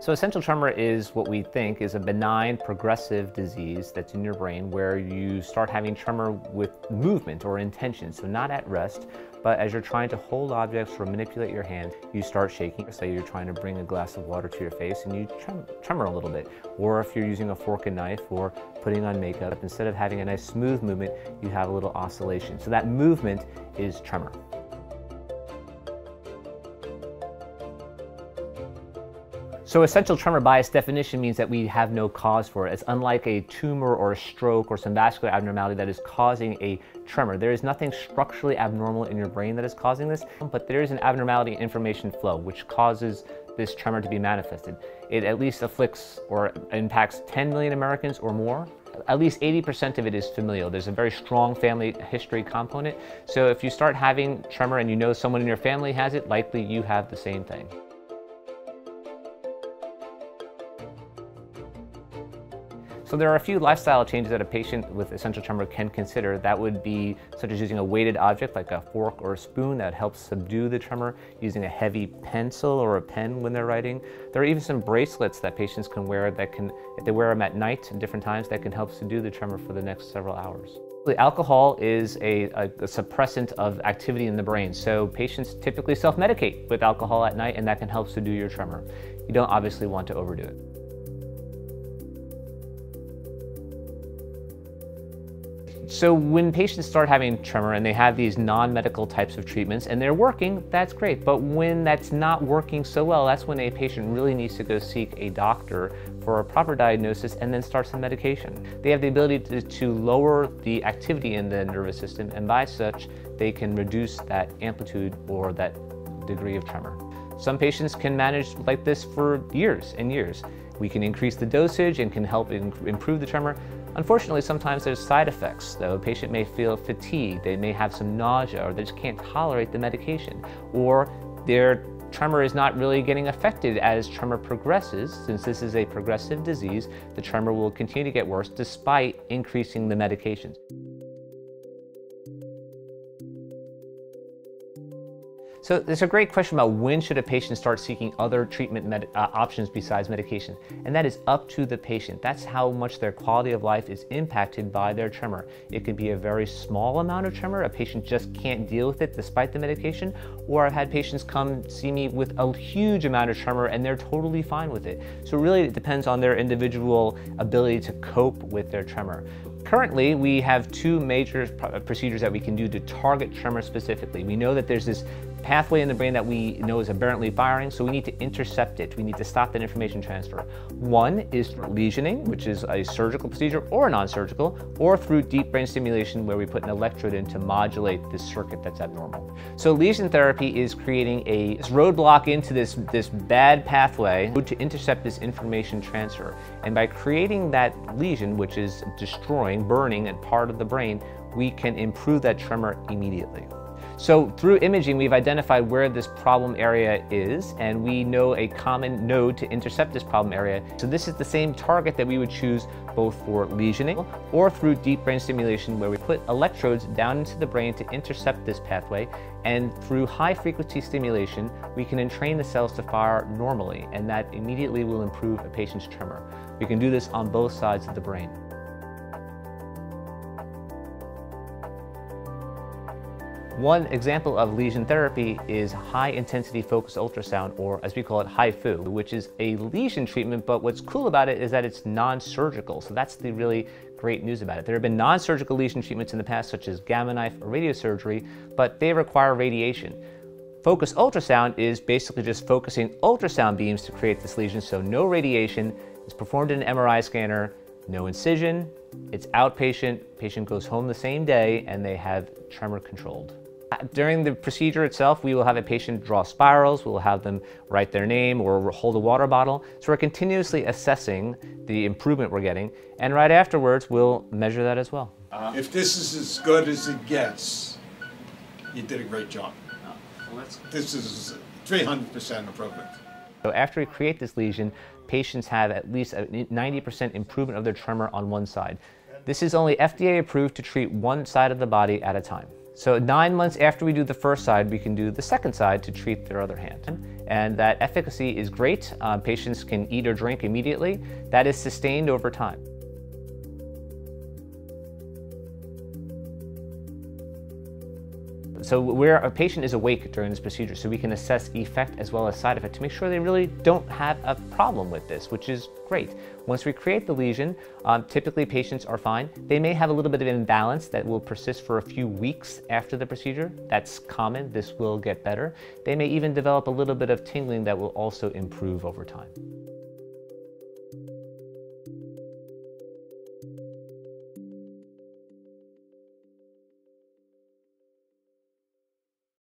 So essential tremor is what we think is a benign progressive disease that's in your brain where you start having tremor with movement or intention, so not at rest, but as you're trying to hold objects or manipulate your hand, you start shaking. Say you're trying to bring a glass of water to your face and you tremor a little bit. Or if you're using a fork and knife or putting on makeup, instead of having a nice smooth movement, you have a little oscillation. So that movement is tremor. So essential tremor by its definition means that we have no cause for it. It's unlike a tumor or a stroke or some vascular abnormality that is causing a tremor. There is nothing structurally abnormal in your brain that is causing this, but there is an abnormality in information flow which causes this tremor to be manifested. It at least afflicts or impacts 10 million Americans or more. At least 80% of it is familial. There's a very strong family history component. So if you start having tremor and you know someone in your family has it, likely you have the same thing. So there are a few lifestyle changes that a patient with essential tremor can consider. That would be such as using a weighted object like a fork or a spoon that helps subdue the tremor, using a heavy pencil or a pen when they're writing. There are even some bracelets that patients can wear that can, if they wear them at night at different times, that can help subdue the tremor for the next several hours. The alcohol is a suppressant of activity in the brain, so patients typically self-medicate with alcohol at night and that can help subdue your tremor. You don't obviously want to overdo it. So when patients start having tremor and they have these non-medical types of treatments and they're working, that's great. But when that's not working so well, that's when a patient really needs to go seek a doctor for a proper diagnosis and then start some medication. They have the ability to lower the activity in the nervous system, and by such, they can reduce that amplitude or that degree of tremor. Some patients can manage like this for years and years. We can increase the dosage and can help improve the tremor. Unfortunately, sometimes there's side effects. Though a patient may feel fatigued, they may have some nausea, or they just can't tolerate the medication, or their tremor is not really getting affected as tremor progresses. Since this is a progressive disease, the tremor will continue to get worse despite increasing the medications. So there's a great question about when should a patient start seeking other treatment options besides medication, and that is up to the patient. That's how much their quality of life is impacted by their tremor. It could be a very small amount of tremor, a patient just can't deal with it despite the medication, or I've had patients come see me with a huge amount of tremor and they're totally fine with it. So really it depends on their individual ability to cope with their tremor. Currently, we have two major procedures that we can do to target tremor specifically. We know that there's this pathway in the brain that we know is aberrantly firing, so we need to intercept it. We need to stop that information transfer. One is through lesioning, which is a surgical procedure or a non-surgical, or through deep brain stimulation where we put an electrode in to modulate this circuit that's abnormal. So lesion therapy is creating a roadblock into this bad pathway to intercept this information transfer. And by creating that lesion, which is destroying, burning a part of the brain, we can improve that tremor immediately. So through imaging, we've identified where this problem area is, and we know a common node to intercept this problem area. So this is the same target that we would choose both for lesioning or through deep brain stimulation, where we put electrodes down into the brain to intercept this pathway. And through high frequency stimulation, we can entrain the cells to fire normally, and that immediately will improve a patient's tremor. We can do this on both sides of the brain. One example of lesion therapy is high-intensity focused ultrasound, or as we call it, HIFU, which is a lesion treatment, but what's cool about it is that it's non-surgical. So that's the really great news about it. There have been non-surgical lesion treatments in the past, such as gamma knife or radiosurgery, but they require radiation. Focused ultrasound is basically just focusing ultrasound beams to create this lesion, so no radiation. It's performed in an MRI scanner, no incision, it's outpatient, patient goes home the same day, and they have tremor controlled. During the procedure itself, we will have a patient draw spirals, we'll have them write their name or hold a water bottle. So we're continuously assessing the improvement we're getting, and right afterwards, we'll measure that as well. If this is as good as it gets, you did a great job. This is 300% improvement. So after we create this lesion, patients have at least a 90% improvement of their tremor on one side. This is only FDA approved to treat one side of the body at a time. So 9 months after we do the first side, we can do the second side to treat their other hand. And that efficacy is great. Patients can eat or drink immediately. That is sustained over time. So where a patient is awake during this procedure, so we can assess effect as well as side effect to make sure they really don't have a problem with this, which is great. Once we create the lesion, typically patients are fine. They may have a little bit of imbalance that will persist for a few weeks after the procedure. That's common. This will get better. They may even develop a little bit of tingling that will also improve over time.